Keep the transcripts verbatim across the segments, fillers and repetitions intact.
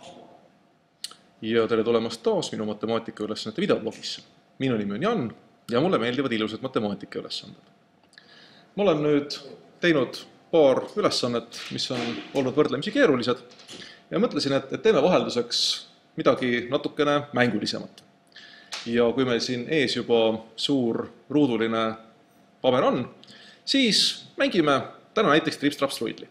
Ja tere tulemast taas minu matemaatikaülesannete videoblogisse. Minu nimi on Jan ja mulle meeldivad ilusad matemaatikaülesanded. Ma olen nüüd teinud paar ülesannet, mis on olnud võrdlemisi keerulised ja mõtlesin, et, et teeme vahelduseks midagi natukene mängulisemat. Ja kui meil siin ees juba suur ruuduline paber on, siis mängime täna näiteks trips-traps-trulli.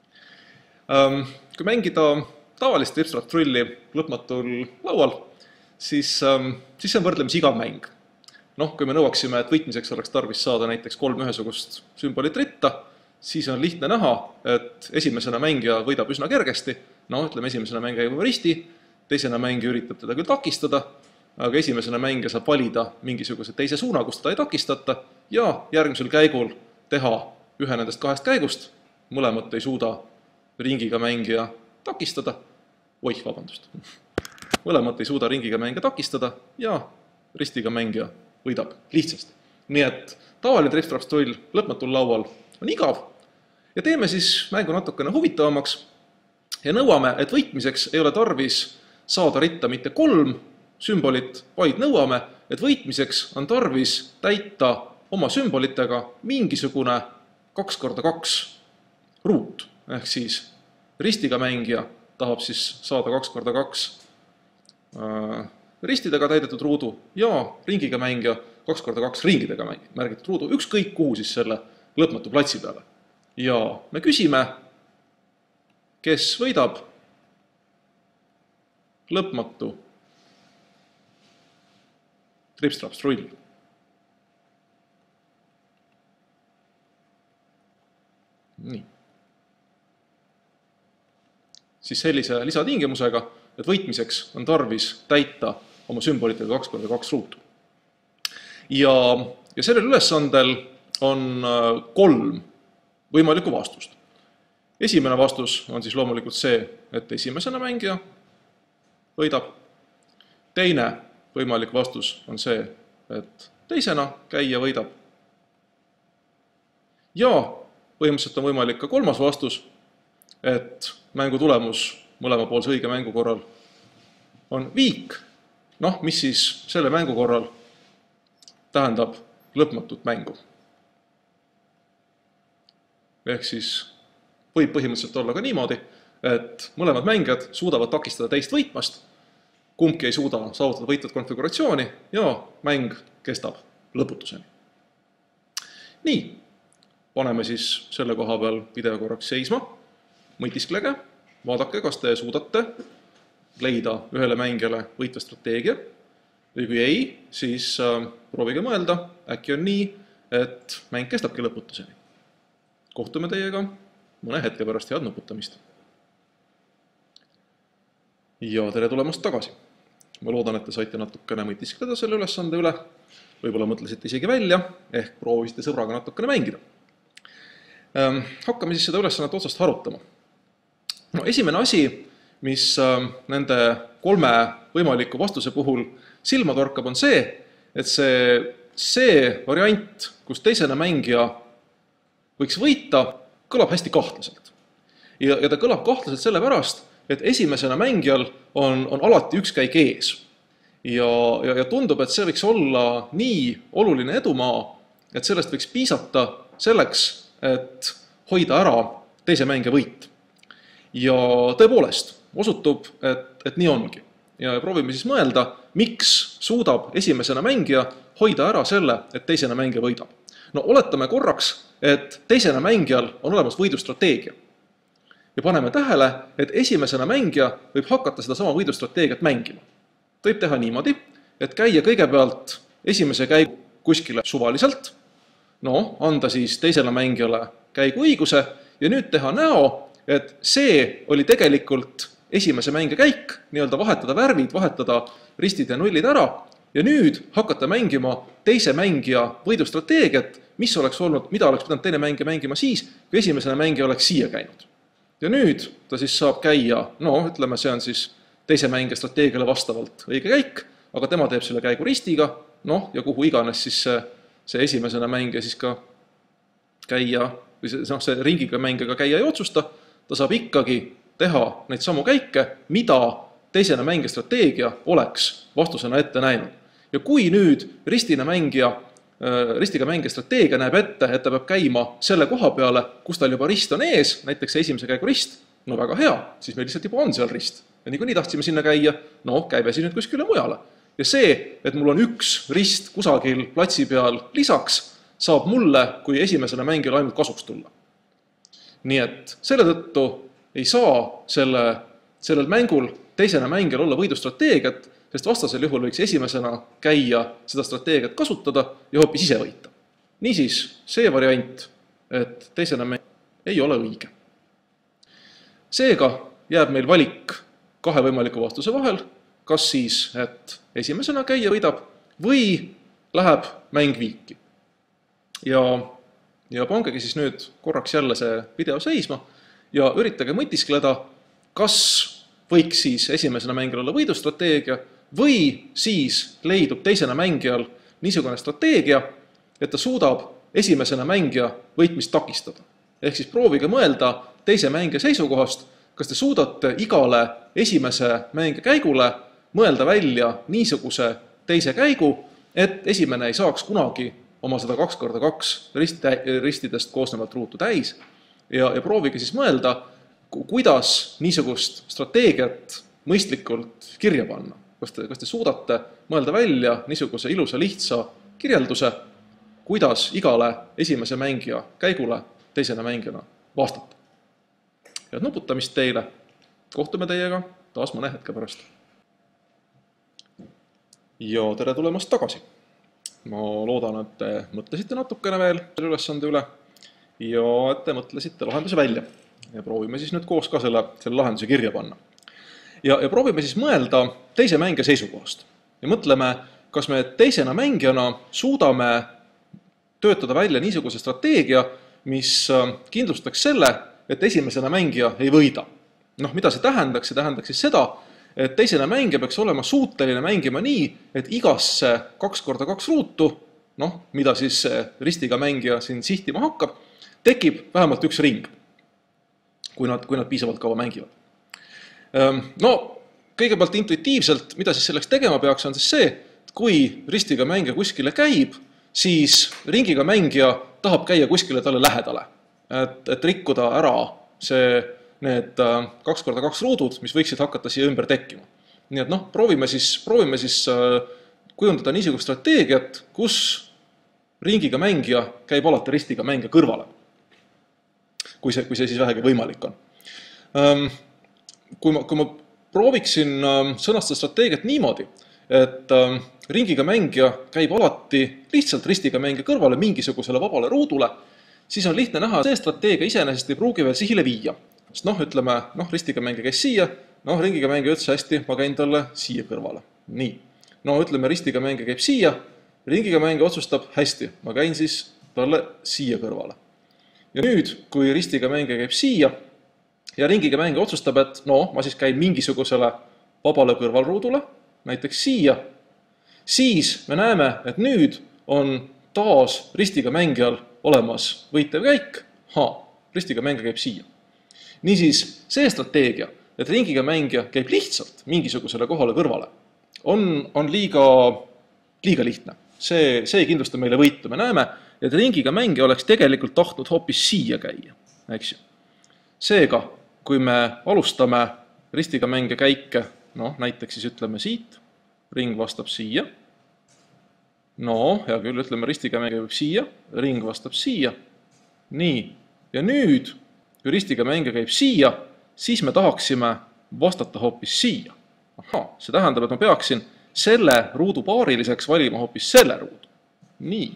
Kui mängida tavalist trips-traps-trulli lõpmatul laual, siis, siis see on võrdlemisi igav mäng. Noh, kui me nõuaksime, et võitmiseks oleks tarvis saada näiteks kolm ühesugust sümbolit ritta, siis on lihtne näha, et esimesena mängija võidab üsna kergesti. No, ütleme, esimesena mängija juba risti, teisena mängija üritab teda küll takistada, aga esimesena mängija saab valida mingisuguse teise suuna, kus teda ei takistata, ja järgmisel käigul teha ühe nendest kahest käigust, mõlemat ei suuda ringiga mängija takistada, oih, vabandust, mõlemat ei suuda ringiga mängija takistada ja ristiga mängija võidab lihtsasti. Nii et tavaline trips-traps-trull lõpmatul laual on igav ja teeme siis mängu natukene huvitavamaks ja nõuame, et võitmiseks ei ole tarvis saada ritta mitte kolm sümbolit, vaid nõuame, et võitmiseks on tarvis täita oma sümbolitega mingisugune kaks korda kaks ruut, ehk siis ristiga mängija tahab siis saada kaks korda kaks ristidega täidetud ruudu ja ringiga mängija kaks korda kaks ringidega märgitud ruudu, ükskõik kuhu siis selle lõpmatu platsi peale. Ja me küsime, kes võidab lõpmatu trips-traps-trull. Nii. Siis sellise lisatingimusega, et võitmiseks on tarvis täita oma sümbolitega kaks korda kaks ruutu. Ja, ja sellel ülesandel on kolm võimalikku vastust. Esimene vastus on siis loomulikult see, et esimesena mängija võidab. Teine võimalik vastus on see, et teisena käija võidab. Ja põhimõtteliselt on võimalik ka kolmas vastus, et mängu tulemus mõlemapoolse õige mängu korral on viik, noh, mis siis selle mängu korral tähendab lõpmatut mängu. Ehk siis võib põhimõtteliselt olla ka niimoodi, et mõlemad mängijad suudavad takistada teist võitmast, kumbki ei suuda saavutada võitvat konfiguratsiooni ja mäng kestab lõputuseni. Nii, paneme siis selle koha peal video korraks seisma, mõtisklege, vaadake, kas te suudate leida ühele mängijale võitva strateegia. Või kui ei, siis proovige mõelda, äkki on nii, et mäng kestabki lõputuseni. Kohtume teiega mõne hetke pärast head nuputamist. Ja tere tulemast tagasi. Ma loodan, et te saite natukene mõtiskleda selle ülesande üle. Võib-olla mõtlesite isegi välja, ehk proovisite sõbraga natukene mängida. Hakkame siis seda ülesannet otsast harutama. No, esimene asi, mis nende kolme võimaliku vastuse puhul silma torkab, on see, et see, see variant, kus teisena mängija võiks võita, kõlab hästi kahtlaselt. Ja, ja ta kõlab kahtlaselt sellepärast, et esimesena mängijal on, on alati üks käik ees. Ja, ja, ja tundub, et see võiks olla nii oluline edumaa, et sellest võiks piisata selleks, et hoida ära teise mängija võit. Ja tõepoolest, osutub, et, et nii ongi. Ja proovime siis mõelda, miks suudab esimesena mängija hoida ära selle, et teisena mängija võidab. No oletame korraks, et teisena mängijal on olemas võidustrateegia. Ja paneme tähele, et esimesena mängija võib hakata seda sama võidustrateegiat mängima. Võib teha niimoodi, et käia kõigepealt esimese käigu kuskile suvaliselt, no, anda siis teisele mängijale käigu õiguse ja nüüd teha näo, et see oli tegelikult esimese mängija käik, nii-öelda vahetada värvid, vahetada ristid ja nullid ära ja nüüd hakata mängima teise mängija võidustrateegiat, mis oleks olnud, mida oleks pidanud teine mängija mängima siis, kui esimesena mängija oleks siia käinud. Ja nüüd ta siis saab käia, no ütleme, see on siis teise mängija strateegiale vastavalt õige käik, aga tema teeb selle käigu ristiga, noh, ja kuhu iganes siis see, see esimesena mängija siis ka käia, või see, no, see ringiga mängijaga käia ei otsusta, ta saab ikkagi teha neid samu käike, mida teisene mängija strateegia oleks vastusena ette näinud. Ja kui nüüd ristine mängija, ristiga mängija strateegia näeb ette, et ta peab käima selle koha peale, kus tal juba rist on ees, näiteks esimese käigu rist, no väga hea, siis meil lihtsalt juba on seal rist. Ja nii kui nii tahtsime sinna käia, no käibe siis nüüd kuskile mujale. Ja see, et mul on üks rist kusagil platsi peal lisaks, saab mulle kui esimesele mängijale ainult kasuks tulla. Nii et selle tõttu ei saa selle, sellel mängul teisene mängijal olla võidustrateegiat, sest vastasel juhul võiks esimesena käia seda strateegiat kasutada ja hoopis ise võita. Niisiis, see variant, et teisene mängija ei ole õige. Seega jääb meil valik kahe võimaliku vastuse vahel, kas siis, et esimesena käija võidab või läheb mäng viiki. Ja, ja pangegi siis nüüd korraks jälle see video seisma ja üritage mõtiskleda, kas võiks siis esimesena mängijal olla võidustrateegia või siis leidub teisena mängijal niisugune strateegia, et ta suudab esimesena mängija võitmist takistada. Ehk siis proovige mõelda teise mängija seisukohast, kas te suudate igale esimese mängija käigule mõelda välja niisuguse teise käigu, et esimene ei saaks kunagi oma seda kaks korda kaks ristidest koosnevat ruutu täis ja, ja proovige siis mõelda, kuidas niisugust strateegiat mõistlikult kirja panna. Kas te, kas te suudate mõelda välja niisuguse ilusa lihtsa kirjelduse, kuidas igale esimese mängija käigule teisena mängijana vastata. Head nuputamist teile, kohtume teiega taas mõne hetke pärast. Ja tere tulemast tagasi. Ma loodan, et te mõtlesite natukene veel selle ülesande üle ja et te mõtlesite lahenduse välja. Ja proovime siis nüüd koos ka selle, selle lahenduse kirja panna. Ja, ja proovime siis mõelda teise mängija seisukohast. Ja mõtleme, kas me teisena mängijana suudame töötada välja niisuguse strateegia, mis kindlustaks selle, et esimesena mängija ei võida. Noh, mida see tähendaks? See tähendaks siis seda, et teisena mängija peaks olema suuteline mängima nii, et igasse kaks korda kaks ruutu, noh, mida siis ristiga mängija siin sihtima hakkab, tekib vähemalt üks ring, kui nad, kui nad piisavalt kaua mängivad. No, kõigepealt intuitiivselt, mida siis selleks tegema peaks, on siis see, et kui ristiga mängija kuskile käib, siis ringiga mängija tahab käia kuskile talle lähedale, et, et rikkuda ära see need kaks korda kaks ruudud, mis võiksid hakata siia ümber tekkima. Nii et noh, proovime siis, proovime siis kujundada niisugust strateegiat, kus ringiga mängija käib alati ristiga mängija kõrvale, kui see, kui see siis vähegi võimalik on. Kui ma, kui ma prooviksin sõnastada strateegiat niimoodi, et ringiga mängija käib alati lihtsalt ristiga mängija kõrvale mingisugusele vabale ruudule, siis on lihtne näha, et see strateegia iseenesest ei pruugi veel sihile viia. Sest noh, ütleme, noh, ristiga mängija käis siia, noh, ringiga mängija ütles hästi, ma käin talle siia kõrvale. Nii. No, ütleme, ristiga mängija käib siia, ringiga mängija otsustab hästi, ma käin siis talle siia kõrvale. Ja nüüd, kui ristiga mängija käib siia ja ringiga mängija otsustab, et no, ma siis käin mingisugusele vabale kõrvalruudule, näiteks siia, siis me näeme, et nüüd on taas ristiga mängijal olemas võitev käik, ha, ristiga mängija käib siia. Niisiis, see strateegia, et ringiga mängija käib lihtsalt mingisugusele kohale kõrvale, on, on liiga, liiga lihtne. See, see ei kindlusta meile võitu. Me näeme, et ringiga mängija oleks tegelikult tahtnud hoopis siia käia. Eks ju? Seega, kui me alustame ristiga mängija käike, no, näiteks siis ütleme siit, ring vastab siia, no, hea küll, ütleme ristiga mängija käib siia, ring vastab siia, nii, ja nüüd kui ristiga mängija käib siia, siis me tahaksime vastata hoopis siia. Aha, see tähendab, et ma peaksin selle ruudu paariliseks valima hoopis selle ruudu. Nii.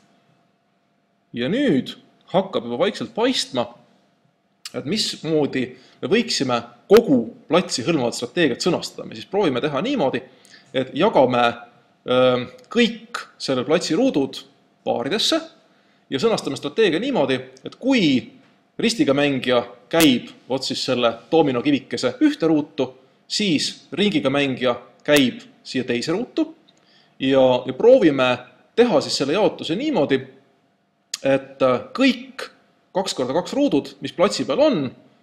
Ja nüüd hakkab juba vaikselt paistma, et mismoodi me võiksime kogu platsi hõlmavat strateegiat sõnastada. Me siis proovime teha niimoodi, et jagame öö, kõik selle platsi ruudud paaridesse ja sõnastame strateegia niimoodi, et kui ristiga mängija käib oot siis selle doomino kivikese ühte ruutu, siis ringiga mängija käib siia teise ruutu ja, ja proovime teha siis selle jaotuse niimoodi, et kõik kaks korda kaks ruudud, mis platsi peal on,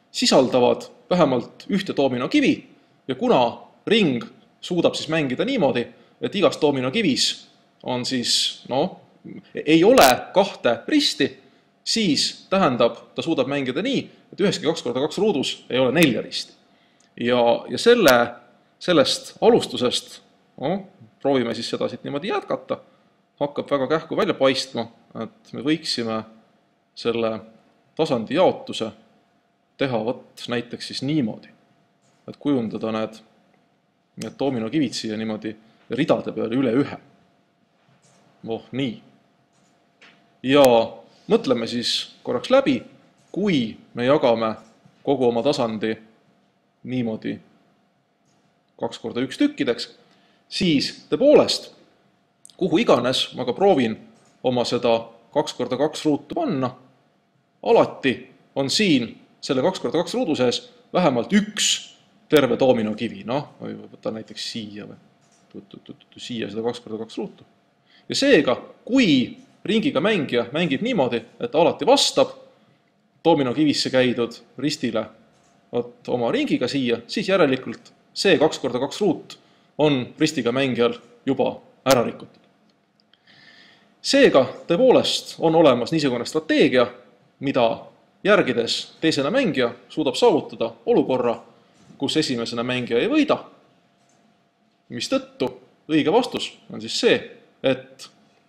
sisaldavad vähemalt ühte doominokivi ja kuna ring suudab siis mängida niimoodi, et igas doominokivis on siis, noh, ei ole kahte risti, siis tähendab, ta suudab mängida nii, et üheski kaks korda kaks ruudus ei ole nelja risti. Ja, ja selle, sellest alustusest, no, proovime siis seda siit niimoodi jätkata, hakkab väga kähku välja paistma, et me võiksime selle tasandi jaotuse teha võt näiteks siis niimoodi, et kujundada need, need doominokivid siia niimoodi ridade peale üle ühe. Oh, nii. Ja mõtleme siis korraks läbi, kui me jagame kogu oma tasandi niimoodi kaks korda üks tükkideks, siis tõepoolest, kuhu iganes ma ka proovin oma seda kaks korda kaks ruutu panna, alati on siin selle kaks korda kaks ruudu sees vähemalt üks terve doominokivi, noh, või võtta näiteks siia või siia seda kaks korda kaks ruutu. Ja seega, kui ringiga mängija mängib niimoodi, et alati vastab doominokivisse käidud ristile oma ringiga siia, siis järelikult see kaks korda kaks ruut on ristiga mängijal juba ära rikutud. Seega tõepoolest on olemas niisugune strateegia, mida järgides teisena mängija suudab saavutada olukorra, kus esimesena mängija ei võida, mis tõttu õige vastus on siis see, et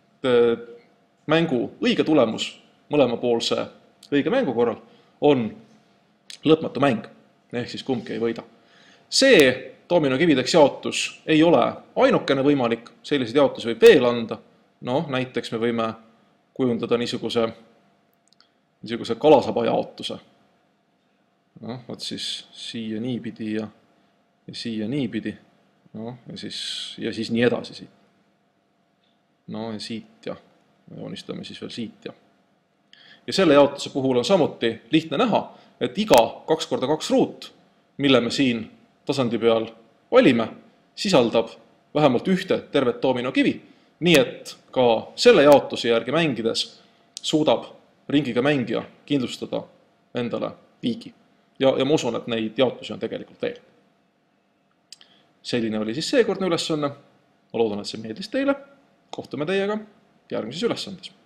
mängu õige tulemus mõlemapoolse õige mängu korral on lõpmatu mäng, ehk siis kumbki ei võida. See doominokivideks jaotus ei ole ainukene võimalik, selliseid jaotusi võib veel anda. Noh, näiteks me võime kujundada niisuguse, niisuguse kalasaba jaotuse. Noh, võt siis siia niipidi ja, ja siia niipidi. Noh, ja siis, ja siis nii edasi siit. No ja siit ja joonistame siis veel siit ja. Ja selle jaotuse puhul on samuti lihtne näha, et iga kaks korda kaks ruut, mille me siin tasandi peal valime, sisaldab vähemalt ühte tervet doominokivi, nii et ka selle jaotuse järgi mängides suudab ringiga mängija kindlustada endale viigi. Ja, ja ma usun, et neid jaotusi on tegelikult veel. Selline oli siis seekordne ülesanne. Ma loodan, et see meeldis teile. Kohtume teiega järgmises ülesandes.